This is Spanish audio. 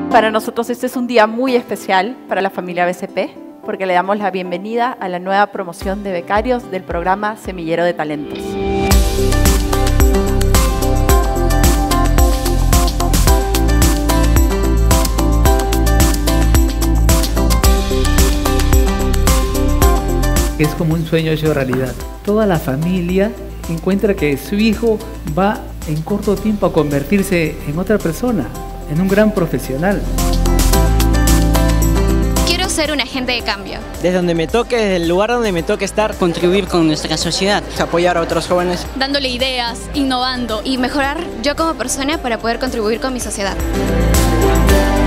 Para nosotros este es un día muy especial para la familia BCP, porque le damos la bienvenida a la nueva promoción de becarios del programa Semillero de Talentos. Es como un sueño hecho realidad. Toda la familia encuentra que su hijo va en corto tiempo a convertirse en otra persona, en un gran profesional. Quiero ser un agente de cambio. Desde donde me toque, desde el lugar donde me toque estar, contribuir con nuestra sociedad, apoyar a otros jóvenes, dándole ideas, innovando y mejorar yo como persona para poder contribuir con mi sociedad.